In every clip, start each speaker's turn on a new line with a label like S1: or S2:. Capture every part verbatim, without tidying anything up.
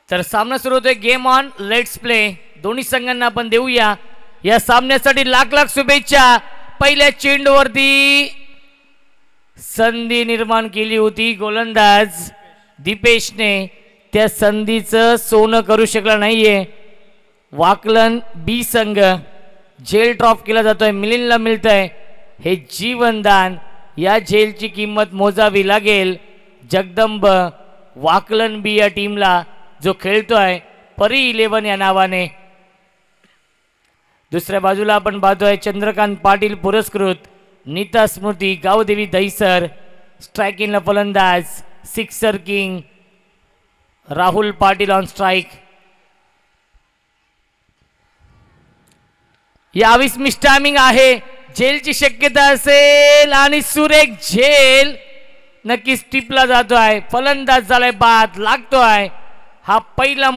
S1: तर सामना सुरू होतोय. Game on, let's play. दोन्ही संघांना आपण देऊया या सामन्यासाठी लाख लाख शुभेच्छा. पहिल्या चेंडूवरती संधी निर्माण केली होती गोलंदाज दीपेशने. त्या संधीचं सोनं करू शकला नाहीये. वाकलन बी संघ. झेल ड्रॉप केला जातोय. मिलिंदला मिळतंय हे जीवनदान. या झेलची किंमत मोजावी लागेल. जगदंब वाकलन बी या टीमला जो खेळतोय परी इलेव्हन या नावाने. दुसऱ्या बाजूला आपण पाहतोय चंद्रकांत पाटील पुरस्कृत नीता स्मृती गावदेवी दहिसर. स्ट्रायकिंगला फलंदाज sixer king Rahul Patil on strike. यावीस मिस टायमिंग आहे. झेलची शक्यता असेल आणि सुरेख झेल नक्कीच टिपला जातोय. फलंदाज झालाय बाद. लागतोय हा पहिला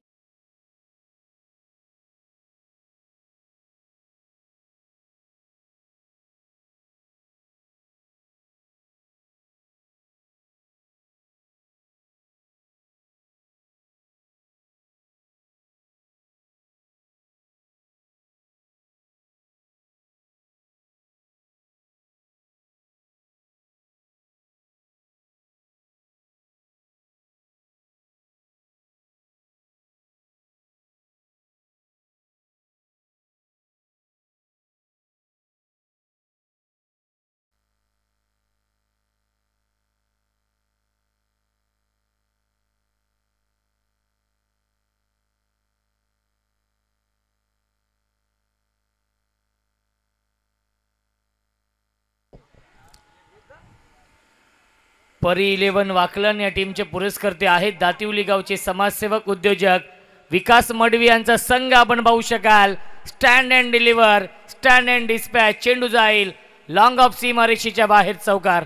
S1: परी इलेव्हन वाकलन या टीमचे पुरस्कर्ते आहेत दातिवली गावचे समाजसेवक उद्योजक विकास मडवी यांचा संघ आपण पाहू शकाल. Stand and deliver, stand and dispatch. चेंडू जाईल लॉंग ऑफ सीमारेषेच्या बाहेर. चौकार.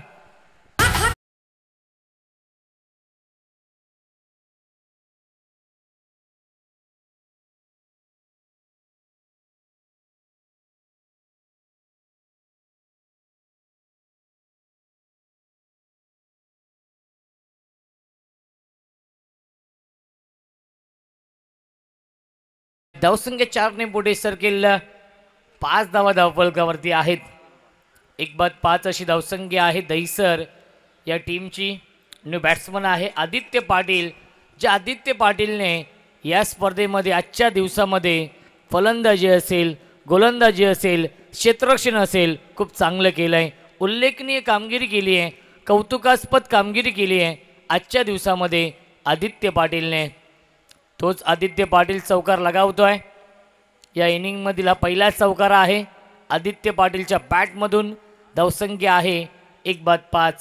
S1: धावसंख्या चारने पुढे सरकेल. पाच धावा धावफलकावरती आहेत. एक बाद पाच अशी धावसंख्या आहे. दहिसर या टीमची. न्यू बॅट्समन आहे आदित्य पाटील. जे आदित्य पाटीलने या स्पर्धेमध्ये आजच्या दिवसामध्ये फलंदाजी असेल, गोलंदाजी असेल, क्षेत्ररक्षण असेल खूप चांगलं केलं आहे. उल्लेखनीय कामगिरी केली आहे. कौतुकास्पद कामगिरी केली आहे आजच्या दिवसामध्ये आदित्य पाटीलने. तोच आदित्य पाटील चौकार लगावतोय. या इनिंगमधील हा पहिला चौकार आहे आदित्य पाटीलच्या बॅटमधून. धावसंख्या आहे एक बाद पाच.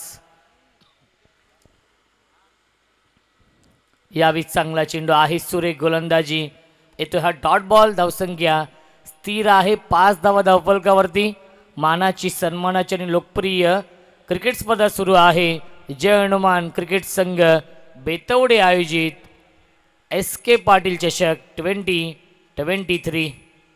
S1: यावेळी चांगला चेंडू आहे. सुरेख गोलंदाजी येतो हा डॉट बॉल. धावसंख्या स्थिर आहे. पाच धावा धावफलकावरती. मानाची, सन्मानाची आणि लोकप्रिय क्रिकेट स्पर्धा सुरू आहे. जय हनुमान क्रिकेट संघ बेतवडे आयोजित एस के पाटील चषक ट्वेंटी ट्वेंटी थ्री.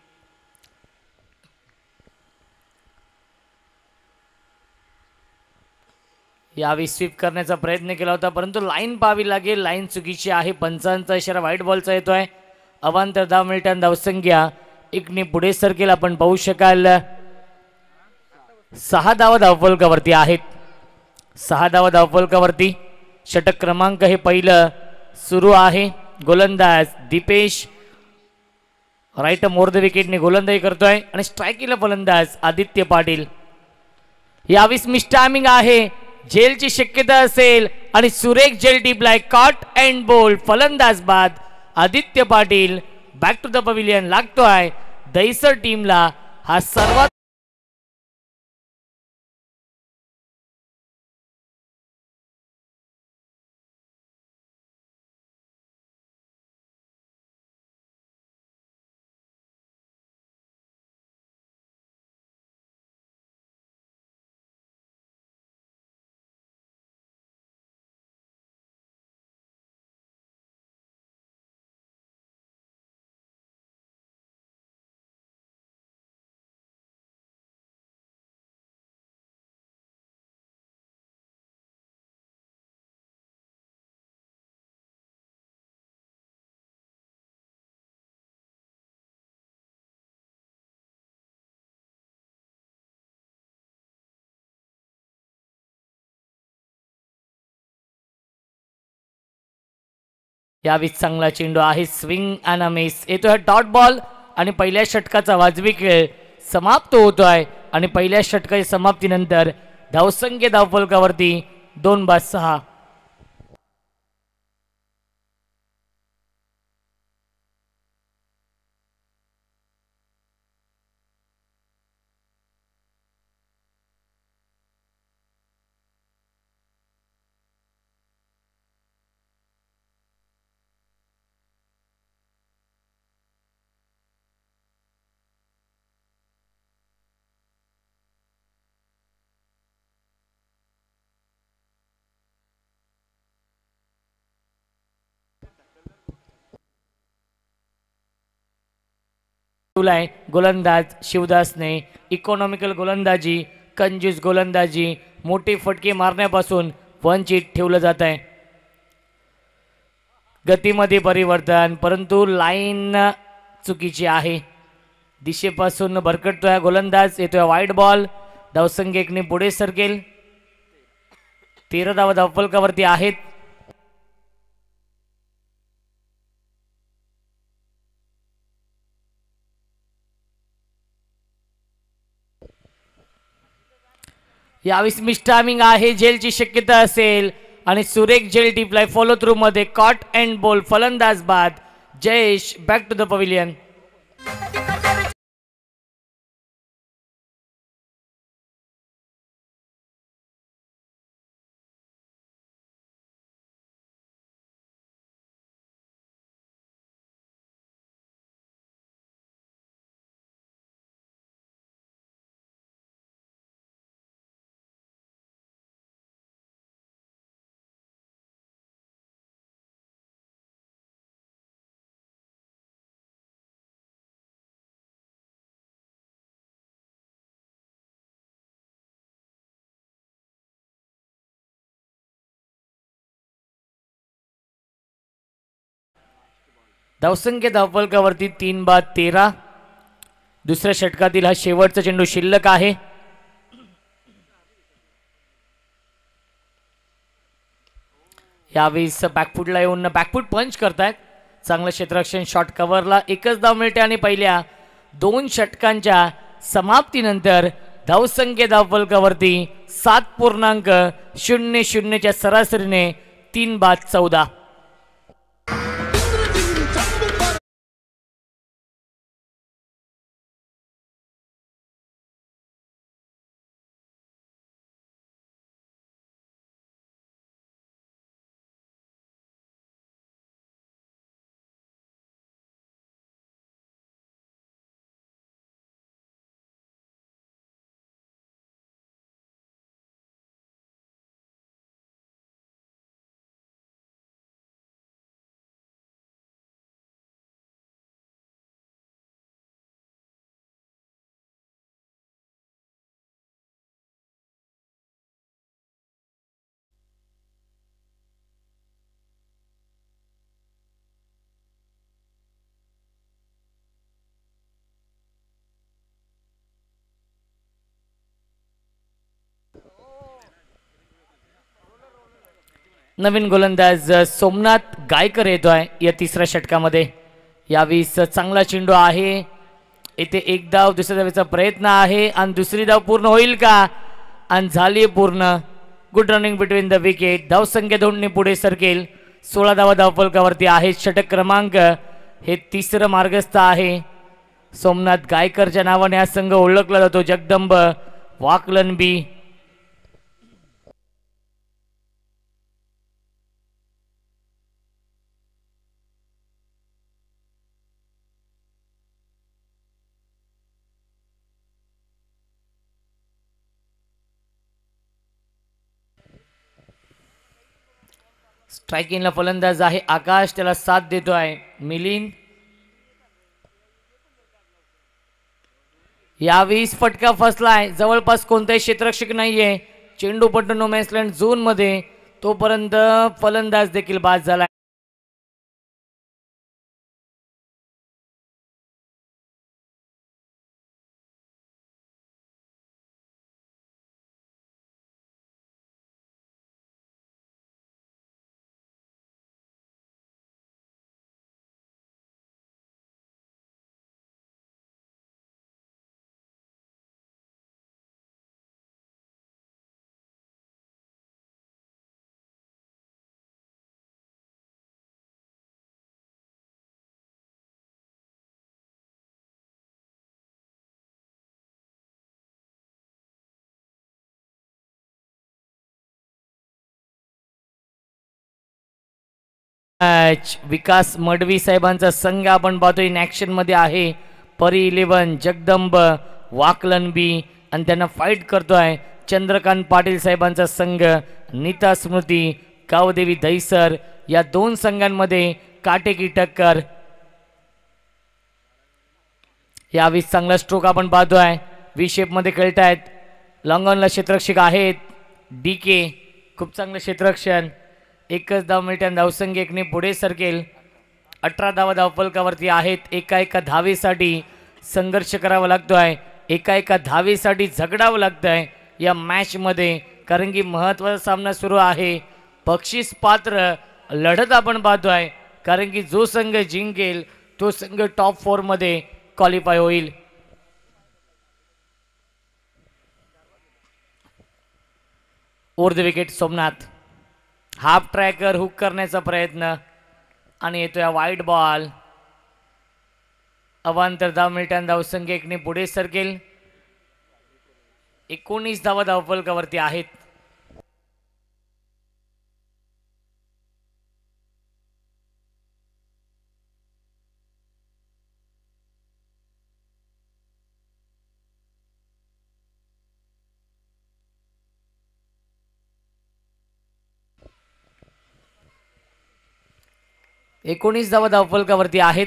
S1: यावेळी स्वीप करण्याचा प्रयत्न केला होता परंतु लाईन पाहावी लागेल. लाईन चुकीची आहे. पंचांचा इशारा व्हाईट बॉलचा येतोय. अवांतर धाव मिळताना धावसंख्या एकने पुढे सरकेल आपण पाहू शकाल. सहा धावा धावफलकावरती आहेत. सहा धावा धावफलकावरती. षटक क्रमांक हे पहिलं सुरू आहे. गोलंदाज दीपेश राईट मोर द विकेटने गोलंदाजी करतोय आणि स्ट्रायकिंगला फलंदाज आदित्य पाटील. यावेळी मिस टायमिंग आहे. झेलची शक्यता असेल आणि सुरेख झेल टिपलाय. Caught and bowled. फलंदाज बाद. Aditya Patil back to the pavilion. लागतोय दहिसर टीमला हा सर्वात यावेळी चांगला चेंडू आहे, स्विंग अँड अ मिस. येतोय डॉट बॉल आणि पहिल्या षटकाचा वाजवी खेळ समाप्त होतोय आणि पहिल्या षटकाच्या समाप्तीनंतर धावसंख्या धावफलकावरती दोन बाद सहा. गोलंदाज शिवदासने इकॉनॉमिकल गोलंदाजी, कंजूस गोलंदाजी, मोठे फटके मारण्यापासून वंचित ठेवलं जात आहे. गतीमध्ये परिवर्तन, परंतु लाईन चुकीची आहे. दिशेपासून भरकटतोय गोलंदाज. येतोय वाईड बॉल. धावसंख्या एकने पुढे सरकेल. तेरा धावा धावफलकावरती आहेत. यावेळी मिस्टामिंग आहे, झेलची शक्यता असेल आणि सुरेख झेल टिपलाय फॉलो थ्रू मध्ये. कॉट अँड बॉल, फलंदाज बाद. Jayesh back to the pavilion. धावसंख्या धावफलकावरती तीन बाद तेरा. दुसऱ्या षटकातील हा शेवटचा चेंडू शिल्लक आहे. यावेळी बॅकफुटला येऊन बॅकफुट पंच करतायत. चांगलं क्षेत्ररक्षण, शॉट कव्हरला एकच धाव मिळते आणि पहिल्या दोन षटकांच्या समाप्तीनंतर धावसंख्या धावफलकावरती सात पूर्णांक शून्य शून्यच्या सरासरीने तीन बाद चौदा. नवीन गोलंदाज सोमनाथ गायकर येतोय या तिसऱ्या षटकामध्ये. यावेळी चांगला चेंडू आहे. येथे एक धाव दुसऱ्या धावेचा प्रयत्न आहे आणि दुसरी धाव पूर्ण होईल का? आणि झाली पूर्ण. Good running between the wicket. धावसंख्या दोनने पुढे सरकेल. सोळा धावा धावफलकावरती आहे. षटक क्रमांक हे तिसरं मार्गस्थ आहे. सोमनाथ गायकरच्या नावाने हा संघ ओळखला जातो. जगदंब वाकलनबी. स्ट्रायकिंगला फलंदाज आहे आकाश, त्याला साथ देतो आहे मिलिंद. यावेळीस फटका फसलाय. जवळपास कोणताही क्षेत्ररक्षक नाहीये. चेंडू पट्टू नो मॅन्स लँड झोन मध्ये, तोपर्यंत फलंदाज देखील बाद झाला. मॅच विकास मडवी साहेबांचा संघ आपण पाहतो इन ॲक्शन मध्ये आहे. परी इलेव्हन जगदंब वाकलनबी आणि त्यांना फाईट करतोय चंद्रकांत पाटील साहेबांचा संघ. नीता स्मृती गावदेवी दहिसर या दोन संघांमध्ये काटेकी टक्कर. यावेळी चांगला स्ट्रोक आपण पाहतोय. वी शेप मध्ये खेळतायत. लॉंगॉनला क्षेत्ररक्षक आहेत डी के. खूप चांगलं क्षेत्ररक्षण. एकच धाव मिळते. धावसंघ एकने पुढे सरकेल. अठरा धावा धावफलकावरती आहेत. एका एका धावेसाठी संघर्ष करावा लागतोय. एका एका धावेसाठी झगडावं लागतंय या मॅचमध्ये, कारण की महत्त्वाचा सामना सुरू आहे. बक्षीस पात्र लढत आपण पाहतोय, कारण की जो संघ जिंकेल तो संघ टॉप फोर मध्ये क्वालिफाय होईल. Over the wicket Somnath. Half tracker hook करण्याचा प्रयत्न आणि येतो या वाईट बॉल. अवांतर धाव मिळताना धावसंख्या एकने पुढे सरकेल. एकोणीस धावा धावफलकावरती आहेत. एकोणीस धावा धावफलकावरती आहेत.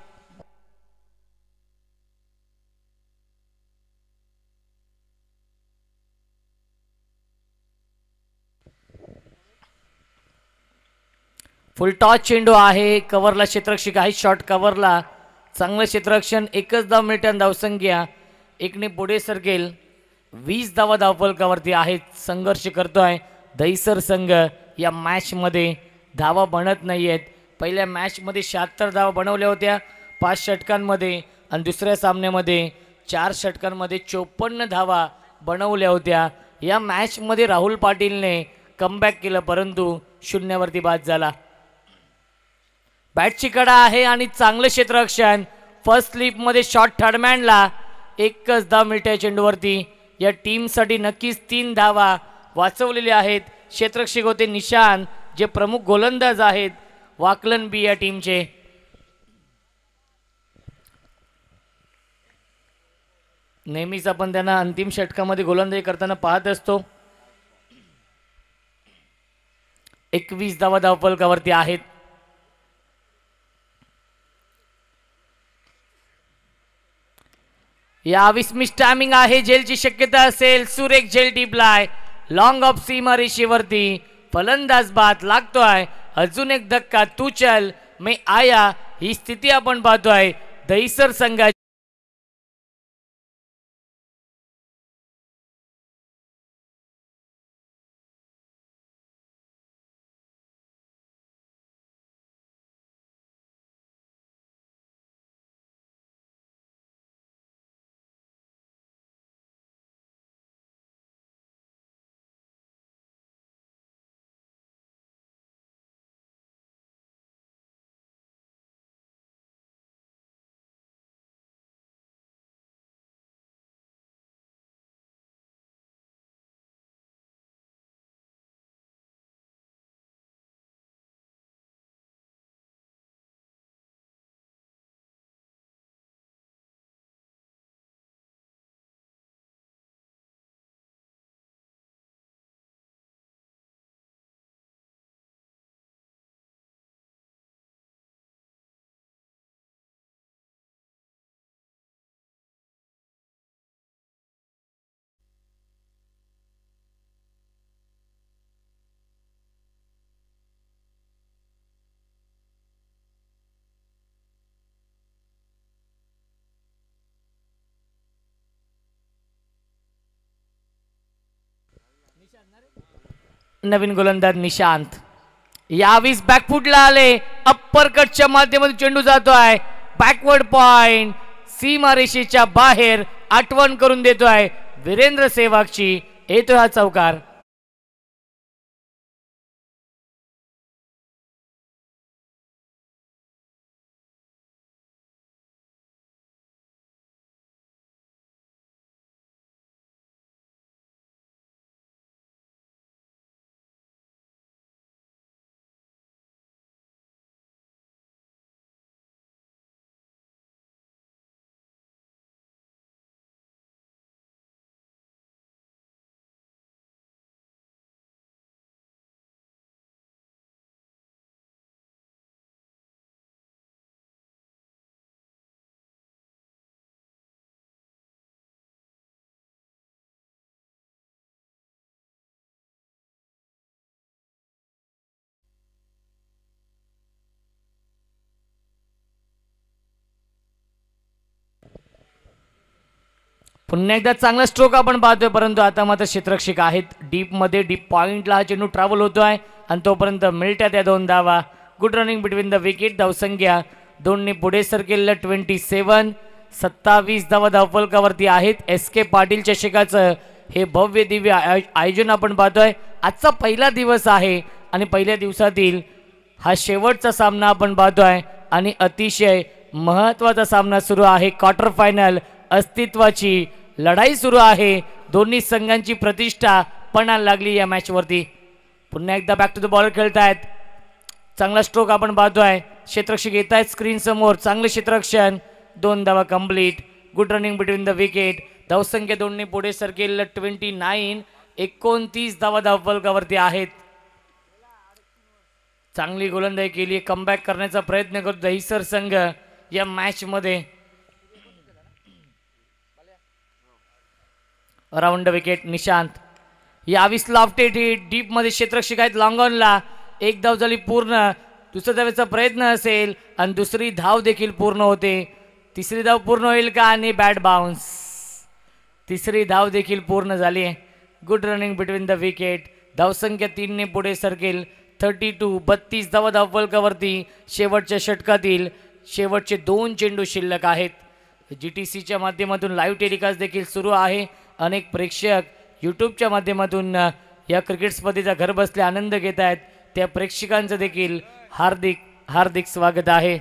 S1: फुल टॉस चेंडू आहे. कव्हरला क्षेत्ररक्षक आहे. शॉर्ट कव्हरला चांगलं क्षेत्ररक्षण. एकच धाव मिळताना धावसंख्या एकने पुढे सरकेल. वीस धावा धावफलकावरती आहेत. संघर्ष करतोय दहिसर संघ. या मॅचमध्ये धावा बनत नाही आहेत. पहिल्या मॅचमध्ये शहात्तर धावा बनवल्या होत्या पाच षटकांमध्ये आणि दुसऱ्या सामन्यामध्ये चार षटकांमध्ये चोपन्न धावा बनवल्या होत्या. या मॅचमध्ये राहुल पाटीलने कमबॅक केलं, परंतु शून्यावरती बाद झाला. बॅटची कडा आहे आणि चांगलं क्षेत्ररक्षण. फर्स्ट स्लिपमध्ये शॉट थर्डमॅनला एकच धाव मिळते चेंडूवरती. या टीमसाठी नक्कीच तीन धावा वाचवलेल्या आहेत. क्षेत्ररक्षक होते निशांत, जे प्रमुख गोलंदाज आहेत वाकलन बी या टीमचे. नेहमीच आपण त्यांना अंतिम षटकामध्ये गोलंदाजी करताना पाहत असतो. एकवीस धावा धावफलकावरती आहेत. यावीस मिस टायमिंग आहे. जेलची शक्यता असेल. सुरेख जेल टिपलाय लॉंग ऑफ सीमारेषेवरती. फलंदाज बाद लागतोय. अजून एक धक्का. तू चल मैं आया ही स्थिती आपण पाहतोय दहिसर संघाची. नवीन गोलंदाज निशांत. यावीस बॅकफुटला आले. अप्पर कटच्या माध्यमातून चेंडू जातोय. बॅकवर्ड पॉइंट सीमारेषेच्या बाहेर आठवण करून देतोय वीरेंद्र सेवागची. येतोय हा चौकार. पुन्हा एकदा चांगला स्ट्रोक आपण पाहतोय, परंतु आता मात्र क्षेत्ररक्षक आहेत डीपमध्ये. डीप पॉइंटला हा चेंडू ट्रॅव्हल होतोय आणि तोपर्यंत मिळत्या त्या दोन धावा. Good running between the wicket. धावसंख्या दोनने पुढे सरकेल. ट्वेंटी सेवन सत्तावीस धावा धावफलकावरती आहेत. एस के पाटील चषकाचं हे भव्य दिव्य आयोजन आपण पाहतोय. आजचा पहिला दिवस आहे आणि पहिल्या दिवसातील हा शेवटचा सामना आपण पाहतोय आणि अतिशय महत्त्वाचा सामना सुरू आहे. क्वार्टर फायनल अस्तित्वाची लढाई सुरू आहे. दोन्ही संघांची प्रतिष्ठा पणाला लागली या मॅचवरती. पुन्हा एकदा बॅक टू द बॉल खेळतायत. चांगला स्ट्रोक आपण पाहतोय. क्षेत्ररक्षक येत आहेत स्क्रीन समोर. चांगले क्षेत्ररक्षण. दोन धावा complete. Good running between the wicket. धावसंख्या दोन्ही पुढे सरकेल. ट्वेंटी नाईन एकोणतीस धावा धावफलकावरती आहेत. चांगली गोलंदाजी केली. कमबॅक करण्याचा प्रयत्न करतो दहिसर संघ या मॅच मध्ये. Round wicket Nishant. यावीस लाफ्टेड हिट डीप मध्ये क्षेत्ररक्षक आहेत लॉंग ऑनला. एक धाव झाली पूर्ण. दुसऱ्या धावेचा प्रयत्न असेल आणि दुसरी धाव देखील पूर्ण होते. तिसरी धाव पूर्ण होईल का आणि बॅट बाउन्स. तिसरी धाव देखील पूर्ण झाली आहे. Good running between the wicket. धावसंख्या तीनने पुढे सरकेल. थर्टी टू बत्तीस धावा धावफलकावरती. शेवटच्या षटकातील शेवटचे दोन चेंडू शिल्लक आहेत. जी टी सीच्या माध्यमातून लाईव्ह टेलिकास्ट देखील सुरू आहे. अनेक प्रेक्षक यूट्यूबच्या माध्यमातून या क्रिकेट स्पर्धेचा घर बसले आनंद घेत आहेत. त्या प्रेक्षकांचं देखील हार्दिक हार्दिक स्वागत आहे.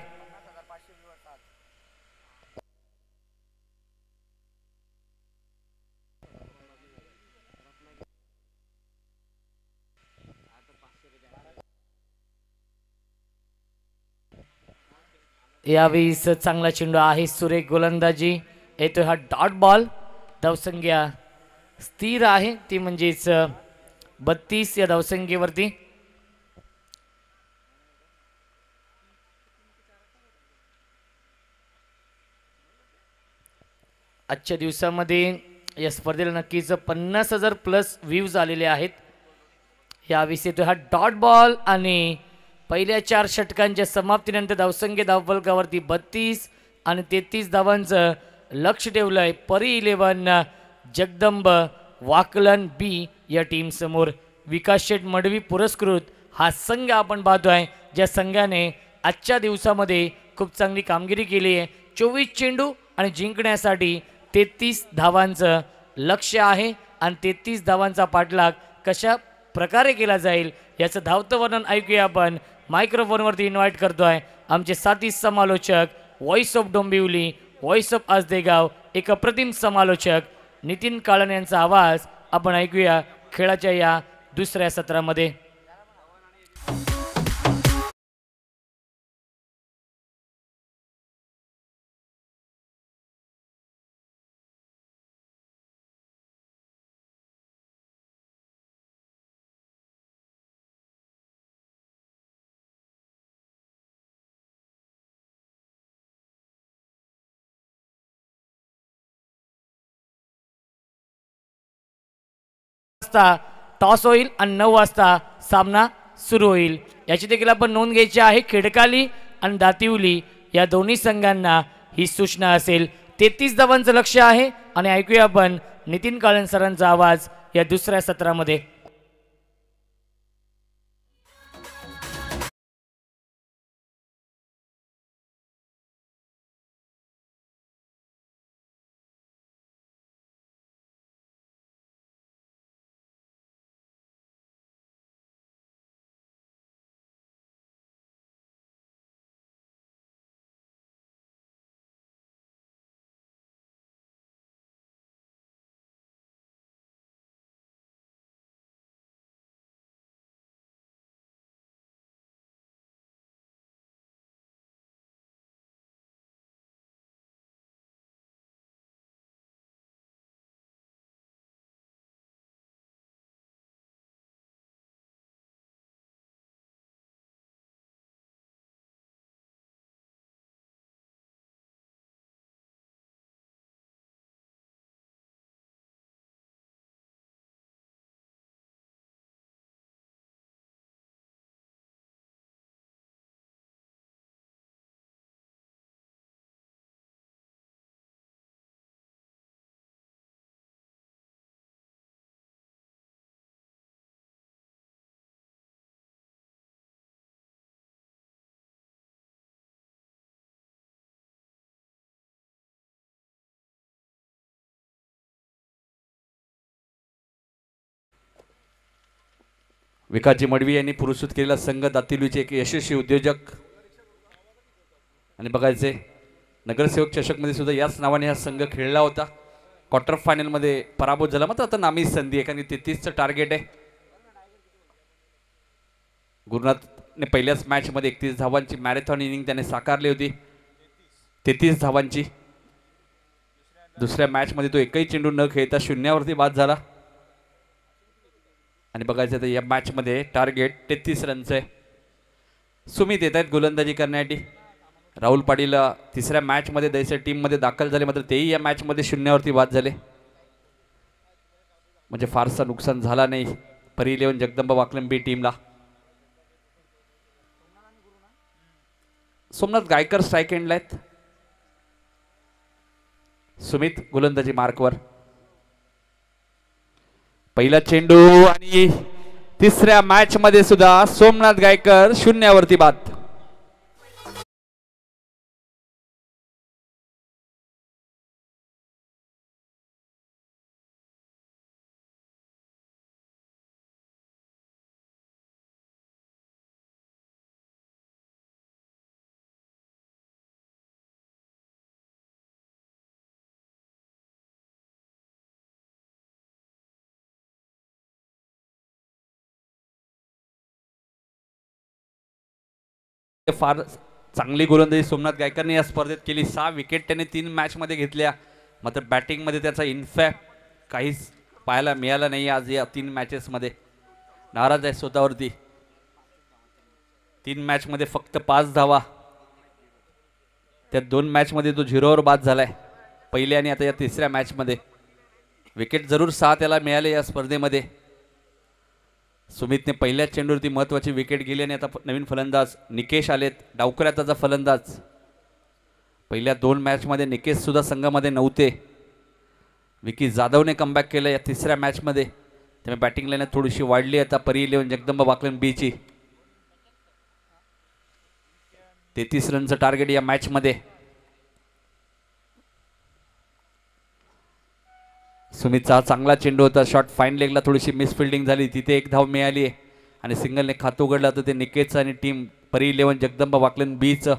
S1: यावेळीस चांगला चेंडू आहे. सुरेख गोलंदाजी. येतोय हा डॉट बॉल. धावसंख्या स्थिर आहे ती म्हणजेच बत्तीस या धावसंख्येवरती. आजच्या दिवसामध्ये या स्पर्धेला नक्कीच पन्नास हजार प्लस व्ह्यूज आलेले आहेत. यावेळी येतोय हा डॉट बॉल आणि पहिल्या चार षटकांच्या समाप्तीनंतर धावसंख्या धावफलकावरती बत्तीस आणि तेहतीस धावांचं लक्ष ठेवलंय परी इलेव्हन जगदंब वाकलन बी या टीम समोर. विकास शेठ मडवी पुरस्कृत हा संघ आपण पाहतोय, ज्या संघाने आजच्या दिवसामध्ये खूप चांगली कामगिरी केली आहे. चोवीस चेंडू आणि जिंकण्यासाठी तेहतीस धावांचं लक्ष आहे आणि तेहतीस धावांचा पाठलाग कशा प्रकारे केला जाईल याचं धावतं वर्णन ऐकूया आपण. मायक्रोफोनवरती इन्व्हाइट करतोय आमचे साथी समालोचक, voice of Dombivli, voice of Ajdegaon, एक अप्रतिम समालोचक नितीन काळन यांचा आवाज आपण ऐकूया खेळाच्या या दुसऱ्या सत्रामध्ये. टॉस होईल आणि नऊ वाजता सामना सुरू होईल. याची देखील आपण नोंद घ्यायची आहे. खेडकाली आणि दातिवली या दोन्ही संघांना ही सूचना असेल. तेहतीस धावांचं लक्ष आहे आणि ऐकूया आपण नितीन काळन सरांचा आवाज या दुसऱ्या सत्रामध्ये.
S2: विकासजी मडवी यांनी पुरस्कृत केलेला संघ दातिलूचे एक यशस्वी उद्योजक आणि बघायचे नगरसेवक चषकमध्ये सुद्धा याच नावाने हा संघ खेळला होता. क्वार्टर फायनलमध्ये पराभूत झाला, मात्र आता नामी संधी आहे कारण तेहतीसचं टार्गेट आहे. गुरुनाथने पहिल्याच मॅचमध्ये एकतीस धावांची मॅरेथॉन इनिंग त्याने साकारली होती. तेहतीस धावांची. दुसऱ्या मॅचमध्ये तो एकही चेंडू न खेळता शून्यावरती बाद झाला. आणि बघायचं तर या मॅचमध्ये टार्गेट तेहतीस रनचं आहे. सुमित येत आहेत गोलंदाजी करण्यासाठी. राहुल पाटील तिसऱ्या मॅचमध्ये दैसर टीममध्ये दाखल झाले, मात्र तेही या मॅचमध्ये शून्यावरती बाद झाले. म्हणजे फारसं नुकसान झाला नाही परी इलेव्हन जगदंबा वाकलंबी टीमला. सोमनाथ गायकर स्ट्राईक एंडला आहेत. सुमित गोलंदाजी मार्कवर. पहिला चेंडू आणि तिसऱ्या मॅच मध्ये सुद्धा सोमनाथ गायकर शून्यावरती बाद. फार चांगली गोलंदाजी सोमनाथ गायकरने या स्पर्धेत केली. सहा विकेट त्याने तीन मॅच मध्ये घेतल्या, मात्र बॅटिंग मध्ये त्याचा इनफॅक्ट काहीच पाहायला मिळाला नाही आज या तीन मॅचेस मध्ये. नाराज आहे स्वतःवरती. तीन मॅच मध्ये फक्त पाच धावा. त्या दोन मॅच मध्ये तो झिरोवर बाद झालाय पहिल्या आणि आता या तिसऱ्या मॅच मध्ये. विकेट जरूर सहा त्याला मिळाले या स्पर्धेमध्ये. सुमितने पहिल्या चेंडूवरती महत्त्वाची विकेट गेली आणि आता नवीन फलंदाज निकेश आलेत. डावकऱ्याचा फलंदाज. पहिल्या दोन मॅचमध्ये निकेश सुद्धा संघामध्ये नव्हते. विकी जाधवने कमबॅक केलं या तिसऱ्या मॅचमध्ये, त्यामुळे बॅटिंग लाईन थोडीशी वाढली आता परी इलेव्हन जगदंबा वाकलन बीची. तेहतीस रनचं टार्गेट या मॅचमध्ये. सुमितचा चांगला चेंडू होता. शॉट फाईन लेगला थोडीशी मिसफिल्डिंग झाली, तिथे एक धाव मिळाली आहे आणि सिंगलने खातं उघडलं तर ते निकेशचं आणि टीम परी इलेव्हन जगदंबा वाकलन बीचं.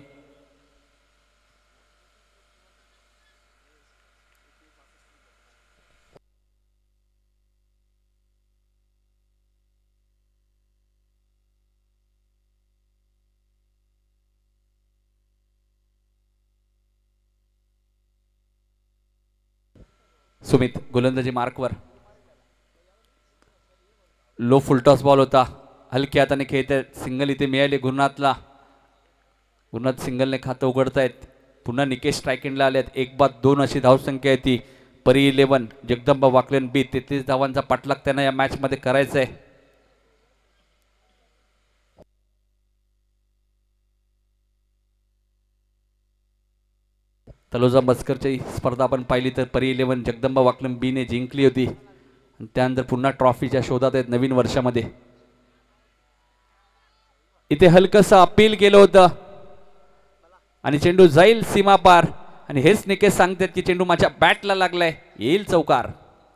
S2: सुमित गोलंदाजी मार्कवर. लो फुलटॉस बॉल होता, हलक्या हाताने खेळते. सिंगल इथे मिळाले गुरुनाथला. गुरुनाथ सिंगलने खातं उघडतायत. पुन्हा निकेश स्ट्राईक एंडला आलेत. एक बाद दोन अशी धावसंख्या आहे ती परी इलेव्हन जगदंबा वाकलन बी. तेहतीस धावांचा पाठलाग त्यांना या मॅच मध्ये करायचा आहे. तलोजा मस्करची स्पर्धा आपण पाहिली तर परी इलेव्हन जगदंबा वाकलन बी ने जिंकली होती. त्यानंतर पुन्हा ट्रॉफीच्या शोधात आहेत नवीन वर्षामध्ये. इथे हलकसं अपील केलं होतं आणि चेंडू जाईल सीमा पार आणि हेच निकेश सांगतात की चेंडू माझ्या बॅटला लागलाय, येईल चौकार.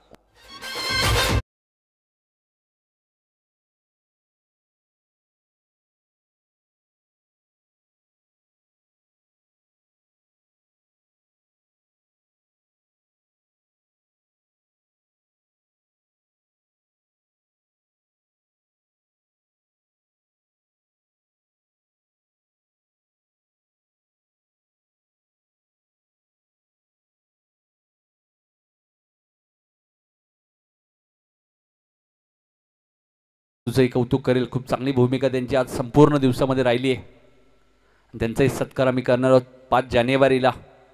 S2: तुझंही कौतुक करेल. खूप चांगली भूमिका त्यांची आज संपूर्ण दिवसामध्ये राहिली आहे. त्यांचाही सत्कार आम्ही करणार आहोत पाच जानेवारीला.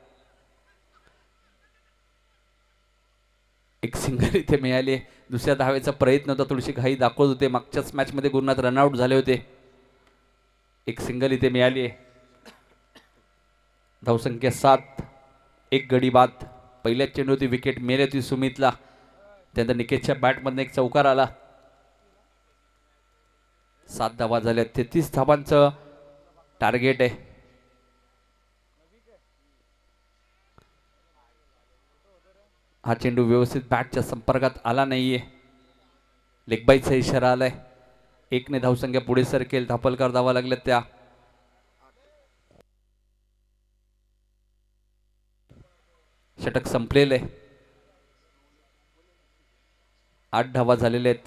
S2: एक सिंगल इथे मिळाली. दुसऱ्या धावेचा प्रयत्न होता, थोडीशी घाई दाखवत होते. मागच्याच मॅचमध्ये गुरुनाथ रनआउट झाले होते. एक सिंगल इथे मिळाली आहे. धावसंख्या सात, एक गडी बाद. पहिल्याच चेंडूवरती विकेट मिळाली होती सुमितला. त्यानंतर निकेशच्या बॅटमधून एक चौकार आला. सात धावा झाल्या. तेहतीस धावांचं टार्गेट आहे. हा चेंडू व्यवस्थित बॅटच्या संपर्कात आला नाहीये. लेगबाईचा इशारा आलाय. एकने धावसंख्या पुढे सरकेल. धापलकर धावा लागल्यात त्या. षटक संपलेले. आठ धावा झालेले आहेत.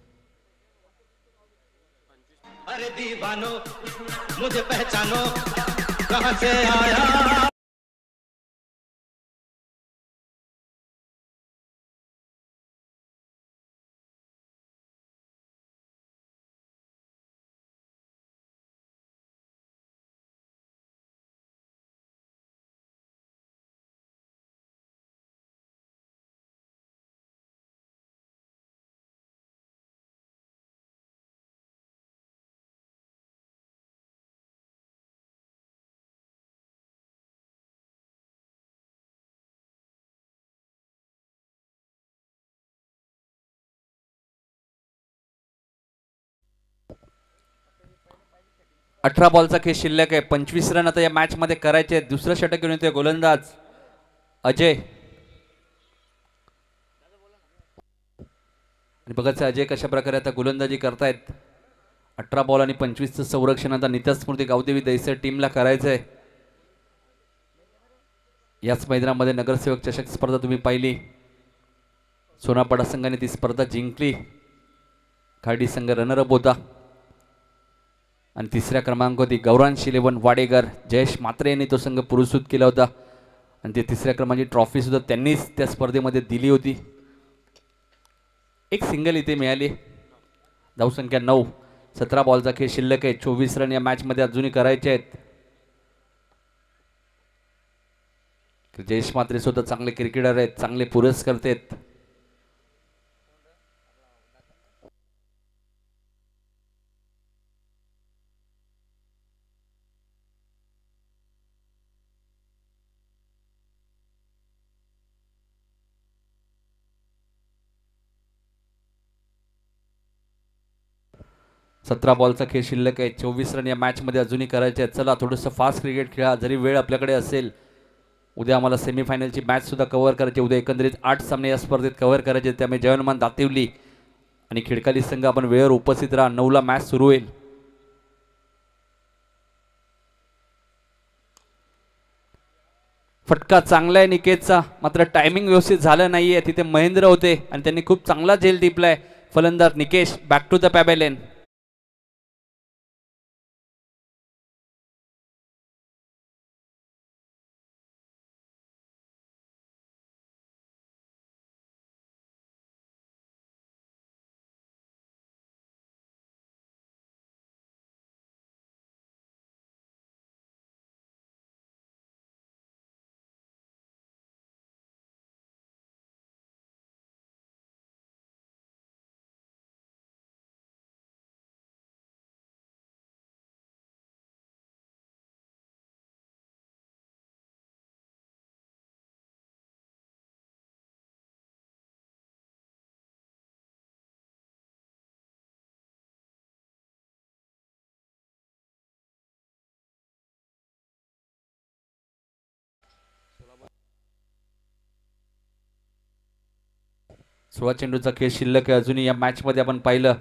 S3: अरे दीवानो मुझे पहचानो कहां से आया.
S2: अठरा बॉलचा खेळ शिल्लक आहे. पंचवीस रन आता या मॅच मध्ये करायचे आहेत. दुसरं षटक घेऊन येतोय गोलंदाज अजय. आणि बघायचं अजय कशा प्रकारे आता गोलंदाजी करतायत. अठरा बॉल आणि पंचवीसचं संरक्षण आता नित्यस्मृती गावदेवी दहिसर टीमला करायचंय. याच मैदानामध्ये नगरसेवक चषक स्पर्धा तुम्ही पाहिली. सोनापाडा संघाने ती स्पर्धा जिंकली. खाडी संघ रनरअप होता. आणि तिसऱ्या क्रमांकावरती गौरांश इलेव्हन वाडेकर जयेश मात्रे यांनी तो संघ पुरस्कृत केला होता. आणि ते तिसऱ्या क्रमांकाची ट्रॉफी सुद्धा त्यांनीच त्या स्पर्धेमध्ये दिली होती. एक सिंगल इथे मिळाली. धावसंख्या नऊ. सतरा बॉलचा खेळ शिल्लक आहे. चोवीस रन या मॅचमध्ये अजूनही करायचे आहेत. जयेश मात्रे सुद्धा चांगले क्रिकेटर आहेत. चांगले पुरस्कर्ते आहेत. सतरा बॉलचा खेळ शिल्लक आहे. चोवीस रन या मॅचमध्ये अजूनही करायचे आहेत. चला थोडंसं फास्ट क्रिकेट खेळा. जरी वेळ आपल्याकडे असेल, उद्या आम्हाला सेमीफायनलची मॅच सुद्धा कव्हर करायची. उद्या एकंदरीत आठ सामने या स्पर्धेत कव्हर करायचे. त्यामुळे जयवंतमान दातिवली आणि खिडकाली संघ आपण वेळेवर उपस्थित राहा. नऊला मॅच सुरू होईल. फटका चांगला आहे निकेतचा, मात्र टायमिंग व्यवस्थित झालं नाहीये. तिथे महेंद्र होते आणि त्यांनी खूप चांगला झेल टिपलाय. फलंदाज Nikesh back to the pavilion. सोळा चेंडूचा खेळ शिल्लक आहे अजूनही या मॅच मध्ये. आपण पाहिलं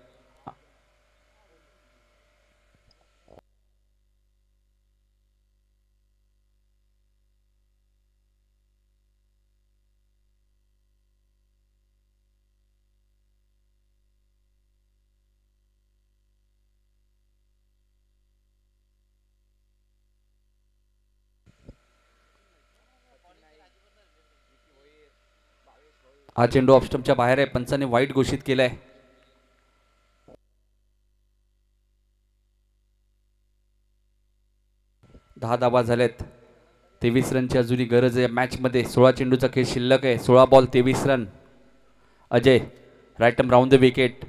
S2: हा चेंडू ऑफस्टंपच्या बाहेर आहे. पंचाने वाईट घोषित केलाय. दहा धावा झाल्यात. तेवीस रनची अजूनही गरज आहे मॅच मध्ये. सोळा चेंडूचा खेळ शिल्लक आहे. सोळा बॉल तेवीस run. Ajay right arm round the wicket.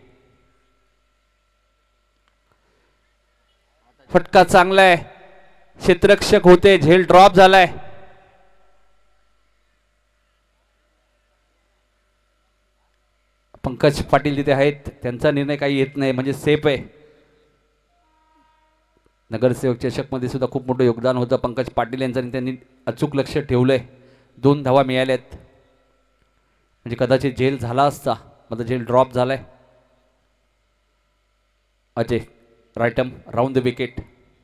S2: फटका चांगला आहे. क्षेत्ररक्षक होते, झेल ड्रॉप झालाय. पंकज पाटील तिथे आहेत, त्यांचा निर्णय काही येत नाही, म्हणजे सेफ आहे. नगरसेवक चषक मध्ये सुद्धा खूप मोठं योगदान होतं पंकज पाटील यांचं आणि त्यांनी अचूक लक्ष ठेवलंय. दोन धावा मिळाल्यात, म्हणजे कदाचित झेल झाला असता, मात्र झेल ड्रॉप झालाय. Ajay right arm round the wicket.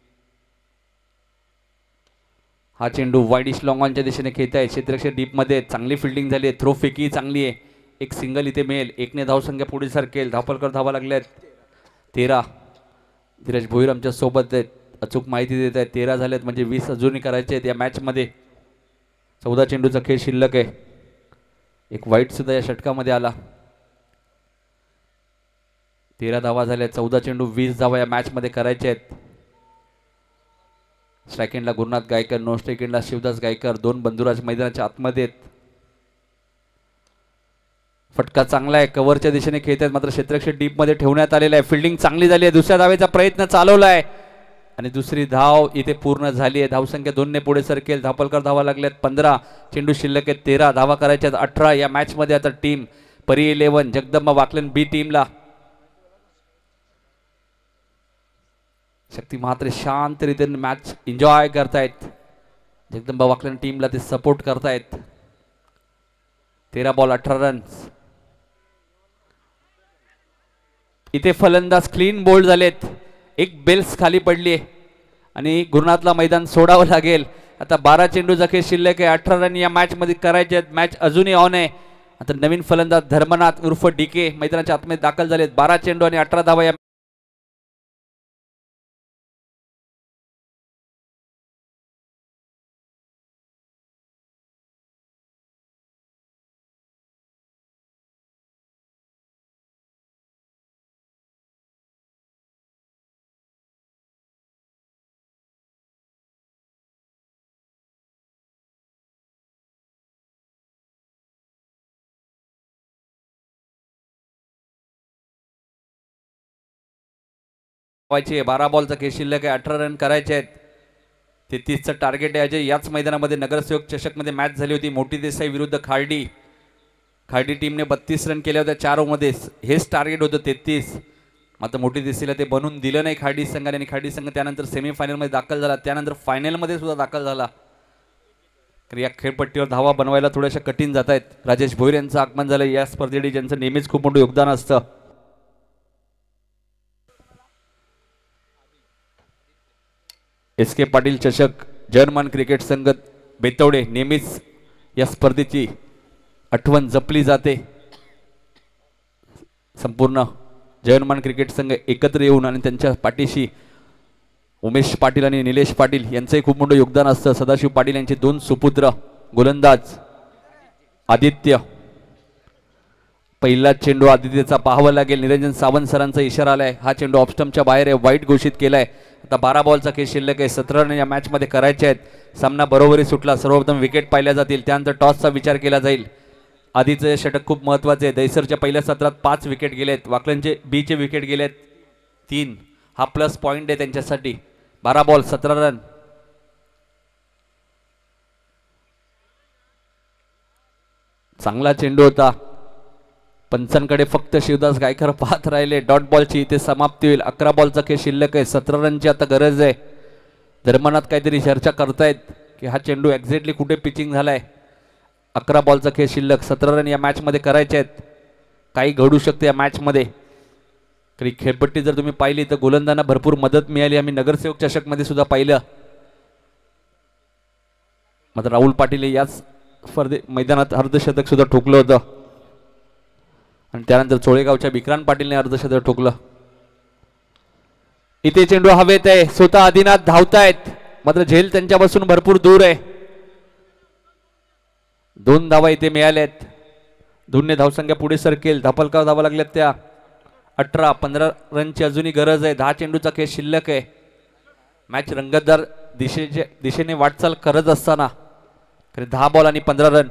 S2: हा चेंडू वाईडिश लॉंग ऑनच्या दिशेने खेळत आहे. क्षेत्ररक्षक डीपमध्ये चांगली फिल्डिंग झाली आहे. थ्रो फेकी चांगली आहे. एक सिंगल इथे मिळेल. एकने धावसंख्या पुढे सरकेल. धावपलकर धावा लागल्यात तेरा. धीरज भोईर आमच्या सोबत आहेत, अचूक माहिती देत आहेत. तेरा झाल्यात म्हणजे वीस अजूनही करायचे आहेत या मॅचमध्ये. चौदा चेंडूचा खेळ शिल्लक आहे. एक वाईट सुद्धा या षटकामध्ये आला. तेरा धावा झाल्या. चौदा चेंडू वीस धावा या मॅचमध्ये करायचे आहेत. स्ट्रायकेंडला गुरुनाथ गायकर, नो स्ट्रायकेंडला शिवदास गायकर. दोन बंधुराज मैदानाच्या आतमध्ये आहेत. फटका चांगला आहे. कव्हरच्या दिशेने खेळत आहेत मात्र क्षेत्ररक्षक डीप मध्ये ठेवण्यात आलेला आहे. फिल्डिंग चांगली झाली आहे. दुसऱ्या धावेचा प्रयत्न चालवला आहे आणि दुसरी धाव इथे पूर्ण झाली आहे. धावसंख्या दोनने पुढे सरकेल. धापलकर धावा लागल्यात पंधरा. चेंडू शिल्लक आहेत तेरा. धावा करायच्यात अठरा या मॅच मध्ये. आता टीम परी इलेव्हन जगदंबा वाकलन बी टीमला शक्ती मात्र शांत रीतीने मॅच एन्जॉय करतायत. जगदंबा वाकलन टीमला ते सपोर्ट करतायत. तेरा बॉल अठरा रन्स. इथे फलंदाज क्लीन बोल्ड झालेत. एक बेल्स खाली पडली आहे आणि गुरुनाथला मैदान सोडावं लागेल. आता बारा चेंडूचा खेळ शिल्लक आहे. अठरा रन या मॅच मध्ये करायचे आहेत. मॅच अजूनही ऑन आहे. आता नवीन फलंदाज धर्मनाथ उर्फ डीके मैदानाच्या आतमध्ये दाखल झालेत. बारा चेंडू आणि अठरा धावा या बारा बॉलचा खेळ शिल्लक आहे. अठरा रन करायचे आहेत. तेहतीसचं टार्गेट आहे. अजय याच मैदानामध्ये नगरसेवक चषकमध्ये मॅच झाली होती. मोठी देसाई विरुद्ध खार्डी. खार्डी टीमने बत्तीस रन केल्या होत्या चार ओव्हरमध्ये. हेच टार्गेट होतं तेहतीस. मात्र मोठी देसाईला ते बनवून दिलं नाही खार्डी संघाने आणि खार्डी संघ त्यानंतर सेमीफायनलमध्ये दाखल झाला. त्यानंतर फायनलमध्ये सुद्धा दाखल झाला. तर या खेळपट्टीवर धावा बनवायला थोड्याशा कठीण जात आहेत. राजेश भोईर यांचं आगमन झालं या स्पर्धेसाठी, ज्यांचं नेहमीच खूप मोठं योगदान असतं. एस के पाटील चषक जर्मन क्रिकेट संघ बेतवडे नेहमीच या स्पर्धेची आठवण जपली जाते. संपूर्ण जर्मन क्रिकेट संघ एकत्र येऊन आणि त्यांच्या पाठीशी उमेश पाटील आणि निलेश पाटील यांचंही खूप मोठं योगदान असतं. सदाशिव पाटील यांचे दोन सुपुत्र गोलंदाज आदित्य. पहिला चेंडू आदित्यचा पाहावा लागेल. निरंजन सावंत सरांचा इशारा आलाय. हा चेंडू ऑफस्टंपच्या बाहेर आहे. वाईट घोषित केलाय. आता बारा बॉलचा खेळ शिल्लक आहे. सतरा रन या मॅच मध्ये करायचे आहेत. सामना बरोबरी सुटला. सर्वप्रथम विकेट पाहिल्या जातील, त्यानंतर टॉसचा विचार केला जाईल. आधीचं षटक खूप महत्वाचे आहे. दैसरच्या पहिल्या सत्रात पाच विकेट गेलेत. वाकलनचे बी चे विकेट गेलेत तीन. हा प्लस पॉइंट आहे त्यांच्यासाठी. बारा बॉल सतरा रन. चांगला चेंडू होता. पंचांकडे फक्त शिवदास गायकर पाहत राहिले. डॉट बॉलची इथे समाप्ती होईल. अकरा बॉलचा खेळ शिल्लक आहे. सतरा रनची आता गरज आहे. धर्मनाथ काहीतरी चर्चा करतायत की हा चेंडू एक्झॅक्टली कुठे पिचिंग झालाय. अकरा बॉलचा खेळ शिल्लक. सतरा रन या मॅच मध्ये करायचे आहेत. काही घडू शकते या मॅच मध्ये. तरी खेळपट्टी जर तुम्ही पाहिली तर गोलंदाजांना भरपूर मदत मिळाली. आम्ही नगरसेवक चषक मध्ये सुद्धा पाहिलं. मात्र राहुल पाटील याच स्पर्धे मैदानात अर्धशतक सुद्धा ठोकलं होतं आणि त्यानंतर चोळेगावच्या विक्रांत पाटीलने अर्धशतक ठोकलं. इथे चेंडू हवेत आहे. स्वतः आदिनाथ धावतायत मात्र झेल त्यांच्यापासून भरपूर दूर आहे. दोन धावा इथे मिळाल्यात. दोनने धावसंख्या पुढे सरकेल. धापलका धावा लागल्यात त्या अठरा. पंधरा रनची अजूनही गरज आहे. दहा चेंडूचा खेळ शिल्लक आहे. मॅच रंगतदार दिशेचे दिशेने वाटचाल करत असताना दहा बॉल आणि पंधरा रन.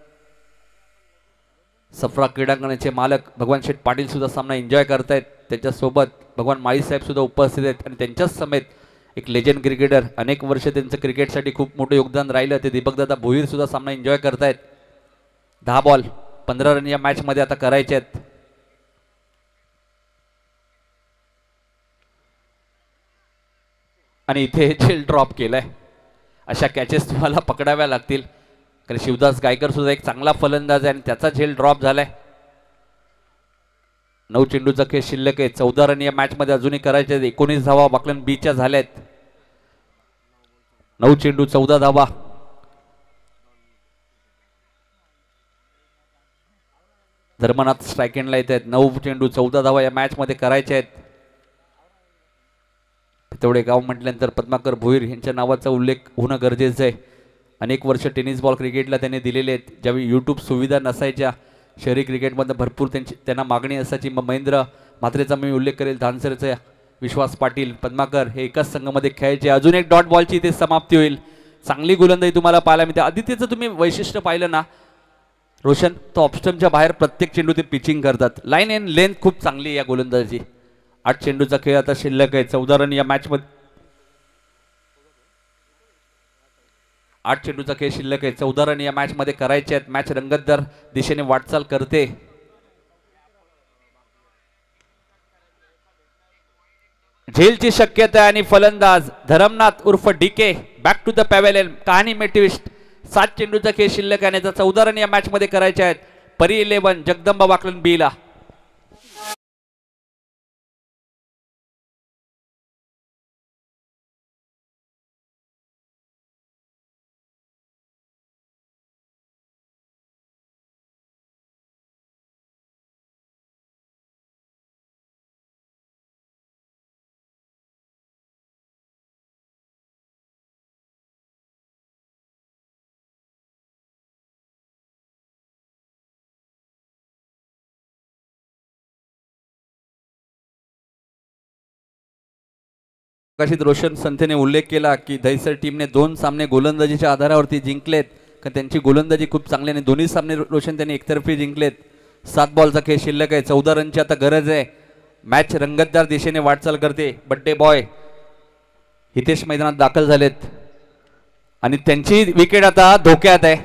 S2: सफरा क्रीडांगणाचे मालक भगवान शेठ पाटील सुद्धा सामना एन्जॉय करतायत. त्याच्यासोबत भगवान माळी साहेब सुद्धा उपस्थित आहेत आणि त्यांच्याच समेत एक लेजंड क्रिकेटर, अनेक वर्ष त्यांचं क्रिकेटसाठी खूप मोठं योगदान राहिलं ते दीपकदादा भोईर सुद्धा सामना एन्जॉय करतायत. दहा बॉल पंधरा रन या मॅच मध्ये आता करायचे आहेत. आणि इथे झेल ड्रॉप केलाय. अशा कॅचेस तुम्हाला पकडाव्या लागतील कारण शिवदास गायकर सुद्धा एक चांगला फलंदाज आहे आणि त्याचा झेल ड्रॉप झालाय. नऊ चेंडूचा खेळ शिल्लक आहे. चौदा रन या मॅच मध्ये अजूनही करायचे आहेत. एकोणीस धावा वाकलन बीच्या झाल्यात. नऊ चेंडू चौदा धावा. धर्मनाथ स्ट्राईक एंडला येत आहेत. नऊ चेंडू चौदा धावा या मॅच मध्ये करायचे आहेत. तेवढे गाव म्हटल्यानंतर पद्माकर भोईर यांच्या नावाचा उल्लेख होणं गरजेचं आहे. अनेक वर्ष टेनिस बॉल क्रिकेटला त्यांनी दिलेले आहेत. ज्यावेळी यूट्यूब सुविधा नसायच्या शहरी क्रिकेटमध्ये भरपूर त्यांची त्यांना मागणी असायची. मग महेंद्र म्हात्रेचा मी उल्लेख करेल, धानसरचा विश्वास पाटील, पद्माकर हे एकाच संघामध्ये खेळायचे. अजून एक डॉट बॉलची इथे समाप्ती होईल. चांगली गोलंदाजी तुम्हाला पाहायला मिळते. आदित्यचं तुम्ही वैशिष्ट्य पाहिलं ना रोशन, तो ऑप्स्टमच्या बाहेर प्रत्येक चेंडू ते पिचिंग करतात. लाईन एंड लेंथ खूप चांगली आहे या गोलंदाजी. आठ चेंडूचा खेळ आता शिल्लक आहे. चौदा रन या मॅच मध्ये. आठ चेंडूचा खेळ शिल्लक आहे. चौदा रन या मॅच मध्ये करायचे आहेत. मॅच रंगतदार दिशेने वाटचाल करते. झेलची शक्यता आणि फलंदाज धरमनाथ उर्फ DK back to the pavilion. कहाणी में ट्विस्ट. सात चेंडूचा खेळ शिल्लक आहे. चौदा रन या मॅच मध्ये करायचे आहेत. परी इलेव्हन जगदंबा वाकलन बी ला. प्रकाशित रोशन संथेने उल्लेख केला की दहिसर टीमने दोन सामने गोलंदाजीच्या आधारावरती जिंकलेत. कारण त्यांची गोलंदाजी खूप चांगली आणि दोन्ही सामने रोशन त्यांनी एकतर्फी जिंकलेत. सात बॉलचा खेळ शिल्लक आहे. चौदा रनची आता गरज आहे. मॅच रंगतदार दिशेने वाटचाल करते. बड्डे बॉय हितेश मैदानात दाखल झालेत आणि त्यांची विकेट आता धोक्यात आहे.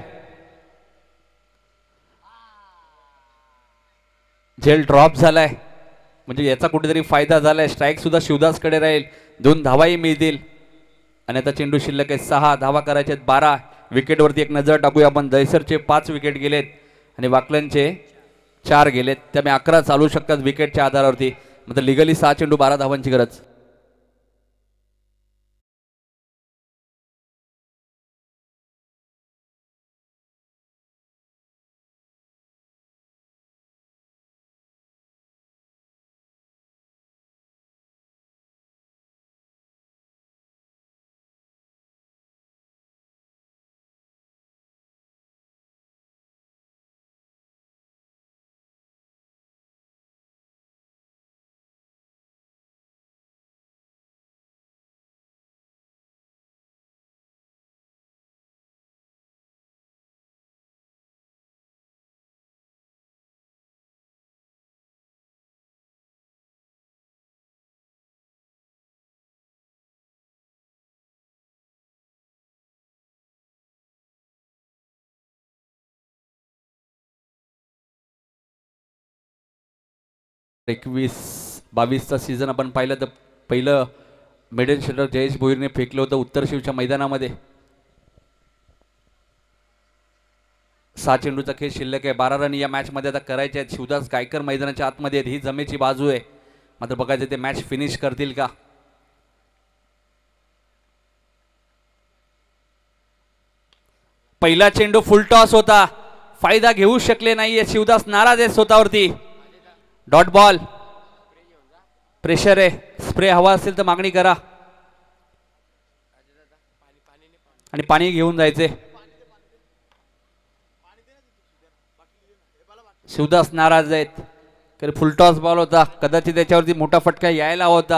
S2: झेल ड्रॉप झालाय म्हणजे याचा कुठेतरी फायदा झालाय. स्ट्राईक सुद्धा शिवदासकडे राहील. दोन धावाही मिळतील आणि आता चेंडू शिल्लक आहे. सहा धावा करायचे आहेत. बारा. विकेटवरती एक नजर टाकूया आपण. दहिसरचे पाच विकेट गेलेत आणि वाकलनचे चार गेलेत. त्यामुळे अकरा चालू शकतात विकेटच्या आधारावरती. म्हणजे लिगली सहा चेंडू बारा धावांची गरज. एकवीस बावीसचा सीझन आपण पाहिलं तर पहिलं मिडल षटक जयेश भोईरने फेकलं होतं उत्तर शिवच्या मैदानामध्ये. सहा चेंडूचा खेळ शिल्लक आहे. बारा रन या मॅच मध्ये आता करायचे आहेत. शिवदास गायकर मैदानाच्या आतमध्ये आहेत. ही जमेची बाजू आहे. मात्र बघायचं ते मॅच फिनिश करतील का. पहिला चेंडू फुल टॉस होता. फायदा घेऊ शकले नाहीये शिवदास. नाराज आहे स्वतःवरती. Dot ball. प्रेशर आहे. स्प्रे हवा असेल तर मागणी करा आणि पाणी घेऊन जायचे. शिवदास नाराज आहेत. फुलटॉस बॉल होता. कदाचित त्याच्यावरती मोठा फटका यायला होता.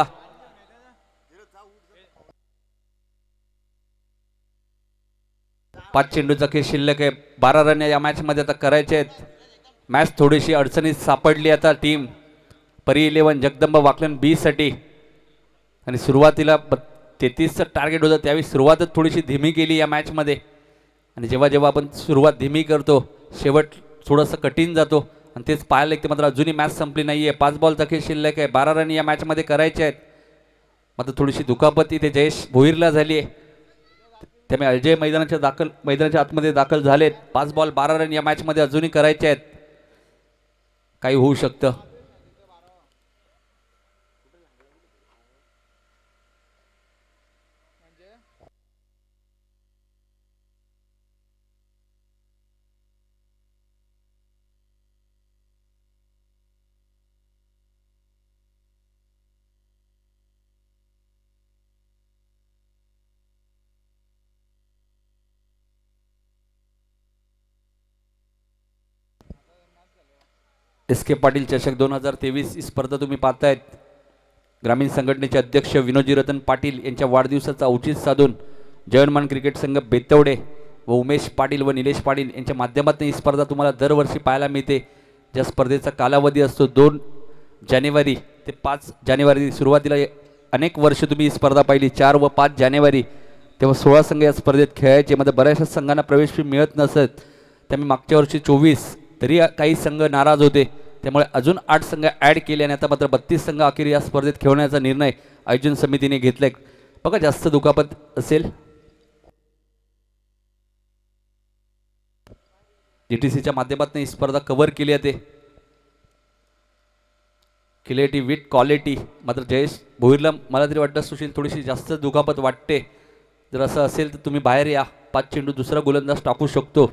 S2: पाच चेंडूचा खेळ शिल्लक आहे. बारा रन या मॅच मध्ये आता करायचे आहेत. मॅच थोडीशी अडचणीत सापडली आता टीम परी इलेव्हन जगदंबा वाकलन बी साठी. आणि सुरुवातीला तेहतीसचं टार्गेट होतं त्यावेळी सुरुवातच थोडीशी धीमी केली या मॅच मध्ये. आणि जेव्हा जेव्हा आपण सुरुवात धीमी करतो शेवट थोडंसं कठीण जातो आणि तेच पाहायला लागते. मात्र अजूनही मॅच संपली नाहीये. पाच बॉलचा खेळ शिल्लक आहे. बारा रन या मॅच मध्ये करायचे आहेत. मात्र थोडीशी दुखापत इथे जयेश भोईरला झाली आहे. त्यामुळे अजय मैदानाच्या दाखल मैदानाच्या आतमध्ये दाखल झालेत. पाच बॉल बारा रन या मॅच मध्ये अजूनही करायचे आहेत. काही होऊ शकतं. एस के पाटील चषक दोन हजार तेवीस ही स्पर्धा तुम्ही पाहतायत. ग्रामीण संघटनेचे अध्यक्ष विनोदजी रतन पाटील यांच्या वाढदिवसाचा औचित्य साधून जयनमान क्रिकेट संघ बेतवडे व उमेश पाटील व निलेश पाटील यांच्या माध्यमातून ही स्पर्धा तुम्हाला दरवर्षी पाहायला मिळते. ज्या स्पर्धेचा कालावधी असतो दोन जानेवारी ते पाच जानेवारी. सुरुवातीला अनेक वर्ष तुम्ही ही स्पर्धा पाहिली, चार व पाच जानेवारी, तेव्हा सोळा संघ या स्पर्धेत खेळायचे. मध्ये बऱ्याचशा संघांना प्रवेश मिळत नसत, त्यामुळे मागच्या वर्षी चोवीस तरी काही संघ नाराज होते, त्यामुळे अजून आठ संघ ॲड केले आणि आता मात्र बत्तीस संघ अखेर या स्पर्धेत खेळण्याचा निर्णय आयोजन समितीने घेतलाय. बघा जास्त दुखापत असेल. जीटीसीच्या माध्यमातून ही स्पर्धा कव्हर केली जाते. Clarity with quality. मात्र जयेश भोईरला मला तरी वाटतं सुशील थोडीशी जास्त दुखापत वाटते. जर असं असेल तर तुम्ही बाहेर या. पाच चेंडू दुसरा गोलंदाज टाकू शकतो.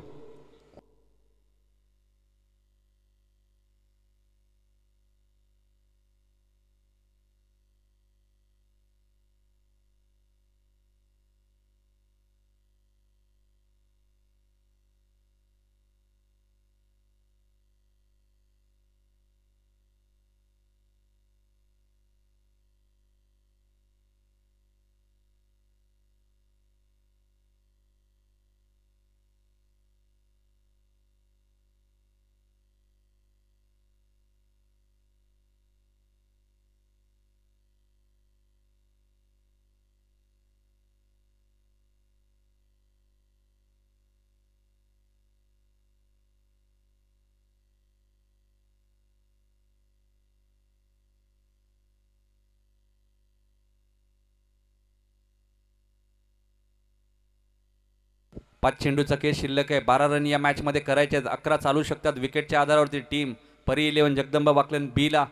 S2: पाच चेंडूचा खेळ शिल्लक आहे. बारा रन या मॅच मध्ये करायचे आहेत. अकरा चालू शकतात विकेटच्या आधारावरती team. Pari eleven Jagdamba Wakalan B ला.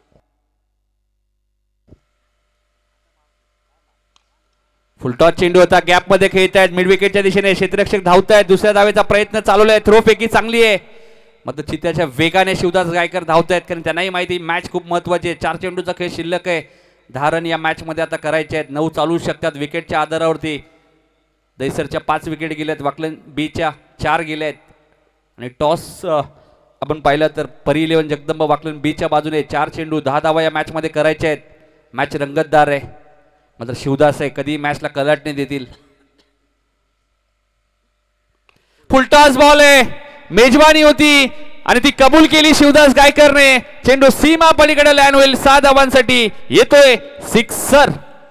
S2: फुलटॉस चेंडू होता, गॅप मध्ये खेळतायत. मिड विकेटच्या दिशेने क्षेत्ररक्षक धावतायत. दुसऱ्या धावेचा प्रयत्न चालवला आहे. थ्रो फेकी चांगली आहे. मात्र चित्याच्या वेगाने शिवदास गायकर धावतायत, कारण त्यांनाही माहिती मॅच खूप महत्वाची आहे. चार चेंडूचा खेळ शिल्लक आहे. दहा रन या मॅच मध्ये आता करायचे आहेत. नऊ चालू शकतात विकेटच्या आधारावरती. दहिसरच्या पाच विकेट गेल्यात, वाकलन बीच्या चार गेल्यात. आणि टॉस आपण पाहिलं तर परी इलेव्हन जगदंबा वाकलन बीच्या बाजूने चार चेंडू दहा धावा या मॅच मध्ये करायचे आहेत. मॅच रंगतदार आहे. मात्र शिवदास आहे, कधी मॅचला कलाटणे देतील. फुलटॉस बॉल आहे. मेजबानी होती आणि ती कबूल केली शिवदास गायकरने. चेंडू सीमा पलीकडे लँड होईल. सहा धावांसाठी येतोय सिक्सर.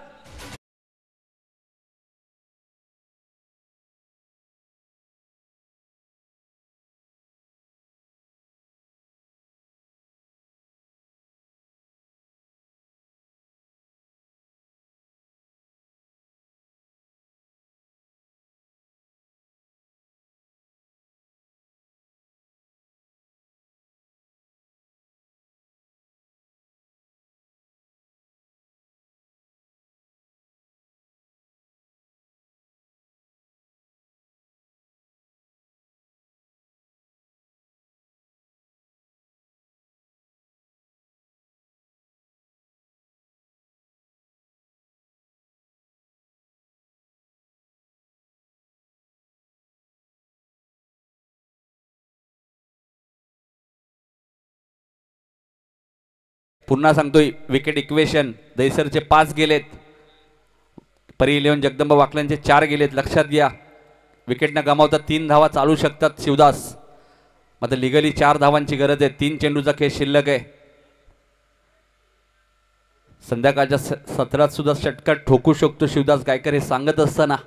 S2: पुन्हा सांगतोय विकेट इक्वेशन. दहिसरचे पाच गेलेत, परी इलेव्हन जगदंबा वाकल्यांचे चार गेलेत. लक्षात घ्या, विकेट न गमावता तीन धावा चालू शकतात शिवदास. मात्र लिगली चार धावांची गरज आहे. तीन चेंडूचा खेळ शिल्लक आहे. संध्याकाळच्या सत्रात सुद्धा षटकार ठोकू शकतो शिवदास गायकर हे सांगत असताना.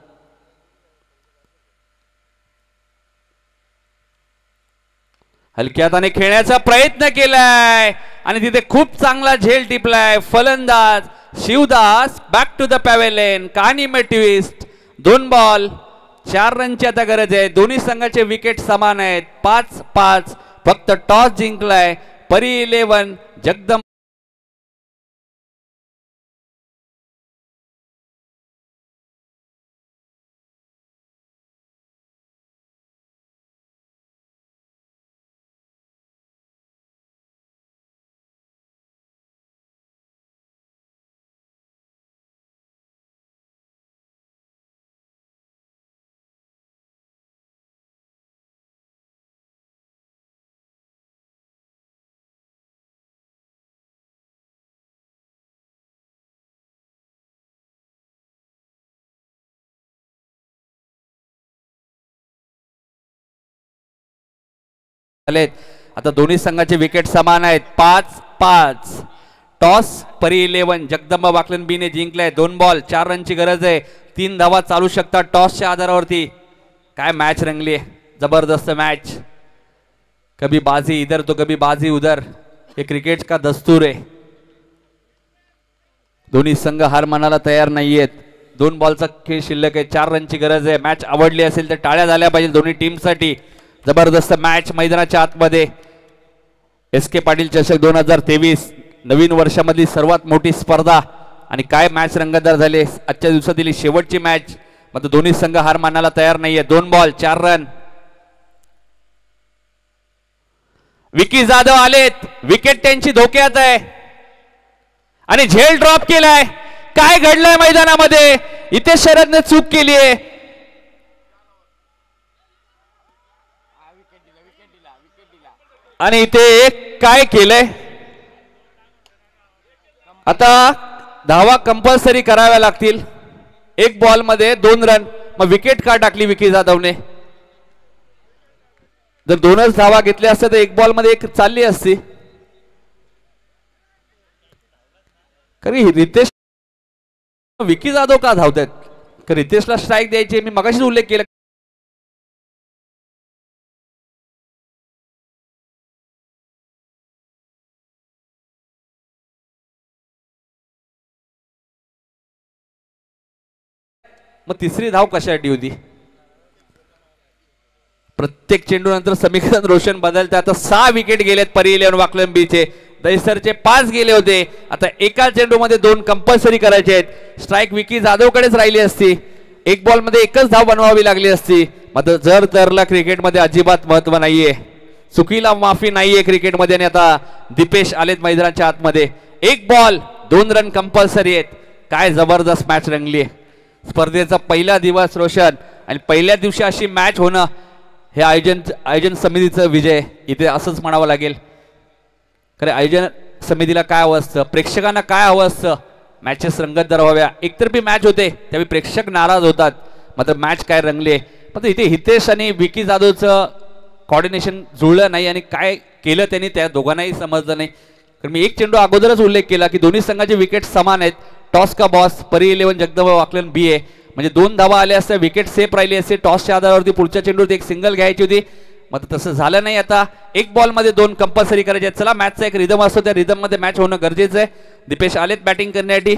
S2: हलक्या हाताने खेळण्याचा प्रयत्न केलाय आणि तिथे खूप चांगला झेल टिपलाय. फलंदाज Shivdas back to the pavilion. कहाणी में ट्विस्ट. दोन बॉल चार रनची आता गरज आहे. दोन्ही संघाचे विकेट समान आहेत. पाच पाच. फक्त टॉस जिंकलाय परी इलेव्हन जगदंबा. आलेत. आता दोन्ही संघाचे विकेट समान आहेत. पाच पाच. टॉस परी इलेव्हन जगदंबा वाकलन बी ने जिंकलाय. दोन बॉल चार रनची गरज आहे. तीन धावा चालू शकतात टॉसच्या आधारावरती. काय मॅच रंगली आहे, जबरदस्त मॅच. कभी बाजी इधर तो कभी बाजी उधर, हे क्रिकेट का दस्तूर आहे. दोन्ही संघ हार मानायला तयार नाहीयेत. दोन बॉलचा खेळ शिल्लक आहे. चार रनची गरज आहे. मॅच आवडली असेल तर टाळ्या झाल्या पाहिजे दोन्ही टीमसाठी. जबरदस्त मॅच मैदानाच्या आतमध्ये. एस के पाटील चषक दोन हजार तेवीस नवीन वर्षामधली सर्वात मोठी स्पर्धा आणि काय मॅच रंगतदार झाले. आजच्या दिवसातील शेवटची मॅच. मात्र दोन्ही संघ हार मानायला तयार नाहीये. दोन बॉल चार रन. विकी जाधव आलेत. विकेट त्यांची धोक्यात आहे आणि झेल ड्रॉप केलाय. काय घडलंय मैदानामध्ये, इथे शरदने चूक केली आहे. आणि इथे एक काय केलंय, आता धावा कंपल्सरी कराव्या लागतील. एक बॉल मध्ये दोन रन. मग विकेट का टाकली विकी जाधवने. जर दोनच धावा घेतल्या असत्या तर एक बॉल मध्ये एक चालली असती. कारण रितेश विकी जाधव का धावतात, रितेशला स्ट्राईक द्यायची. मी मगाशीच उल्लेख केला. मग तिसरी धाव कशासाठी होती. प्रत्येक चेंडू नंतर समीकरण रोशन बदलते. आता सहा विकेट गेलेत परी इलेव्हन वाकलन बीचे. दहिसरचे पाच गेले होते. आता एका चेंडू मध्ये दोन कंपल्सरी करायचे आहेत. स्ट्राईक विकी जाधवकडेच राहिली असती. एक बॉल मध्ये एकच धाव बनवावी लागली असती. मात्र जर तरला क्रिकेटमध्ये अजिबात महत्व नाहीये. चुकीला माफी नाहीये क्रिकेटमध्ये. आणि आता दीपेश आलेत मैदानाच्या आतमध्ये. एक बॉल दोन रन कंपल्सरी आहेत. काय जबरदस्त मॅच रंगली आहे. स्पर्धेचा पहिला दिवस रोशन आणि पहिल्या दिवशी अशी मॅच होणं हे आयोजन आयोजन समितीचं विजय इथे असंच म्हणावं लागेल. खरं आयोजन समितीला काय हवं असतं, प्रेक्षकांना काय हवं असतं, मॅचेस रंगतदार व्हाव्या. एकतर्फी मॅच होते त्यावेळी प्रेक्षक नाराज होतात. मात्र मॅच काय रंगले. मात्र इथे हितेश आणि विकी जाधवचं कॉर्डिनेशन जुळलं नाही आणि काय केलं त्यांनी त्या दोघांनाही समजलं नाही. कारण मी एक चेंडू अगोदरच उल्लेख केला की दोन्ही संघाचे विकेट समान आहेत. टॉस का बॉस परी इलेव्हन जगदंबा वाकलन बी आहे. म्हणजे दोन धावा आल्या असत्या, विकेट सेफ राहिली असते. टॉसच्या आधारावरती पुढच्या चेंडूवरती एक सिंगल घ्यायची होती. मात्र तसं झालं नाही. आता एक बॉल मध्ये दोन कंपल्सरी करायचे. चला मॅचचा एक रिदम असतो, त्या रिदम मध्ये मॅच होणं गरजेचं आहे. दीपेश आलेत बॅटिंग करण्यासाठी.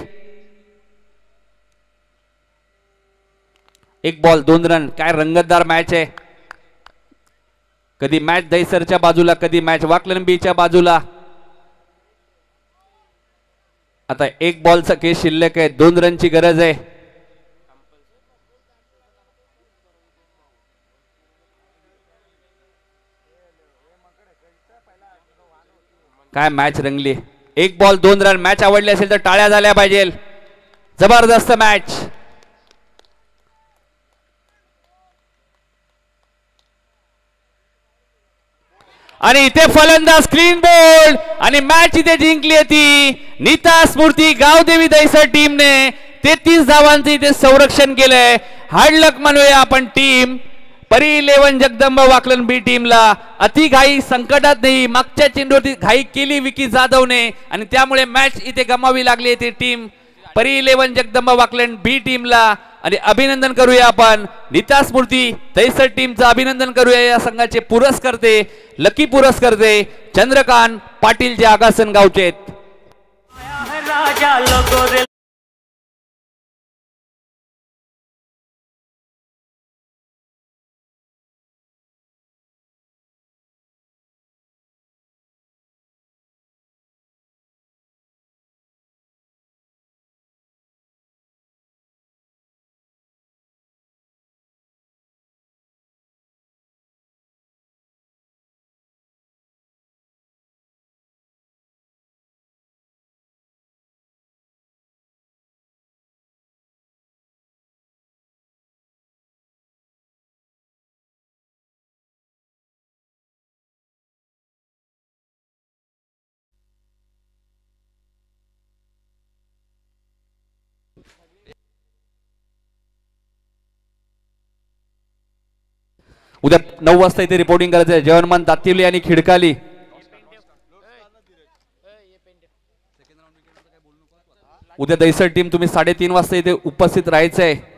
S2: एक बॉल दोन रन. काय रंगतदार मॅच आहे. कधी मॅच दहिसरच्या बाजूला, कधी मॅच वाकलन बीच्या बाजूला. आता एक बॉलचा केस शिल्लक आहे. दोन रनची गरज आहे. काय मॅच रंगली. एक बॉल दोन रन. मॅच आवडली असेल तर टाळ्या झाल्या पाहिजे. जबरदस्त मॅच. आणि इथे फलंदाज क्लीन बोल्ड आणि मॅच इथे जिंकली होती नीता स्फूर्ती गावदेवी दहिसर टीमने. तेहतीस धावांचं इथे संरक्षण केलंय. हार्ड लक म्हणूया आपण टीम परी इलेव्हन जगदंबा वाकलन बी टीमला. अति घाई संकटात नाही. मागच्या चेंडूवरती घाई केली विकी जाधवने आणि त्यामुळे मॅच इथे गमावी लागली ती टीम परी इलेव्हन जगदंबा वाकलन बी टीमला. आणि अभिनंदन करूया आपण नीता स्फूर्ती दहिसर टीमचं अभिनंदन करूया. या संघाचे पुरस्कर्ते लकी पुरस्कर्ते चंद्रकांत पाटील जे आगासन गावचे आहेत. उद्या नऊ वाजता इथे रिपोर्टिंग करायचं आहे. जयवंतमान दातिवली आणि खिडकाली. उद्या दैसर टीम तुम्ही साडेतीन वाजता इथे उपस्थित राहायचंय.